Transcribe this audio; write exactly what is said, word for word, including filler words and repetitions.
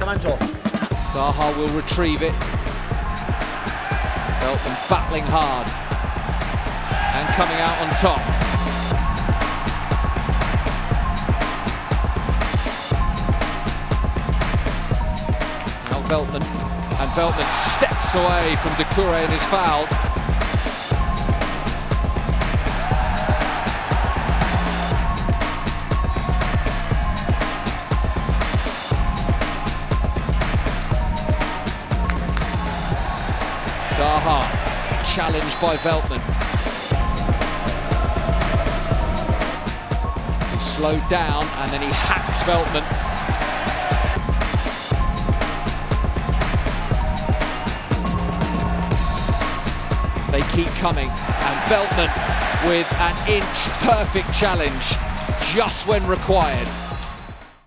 enganchó. Zaha will retrieve it. Veltman battling hard and coming out on top. Now Veltman, and Veltman steps away from Doucouré and is fouled. Zaha, challenged by Veltman. He's slowed down and then he hacks Veltman. They keep coming, and Veltman with an inch perfect challenge just when required.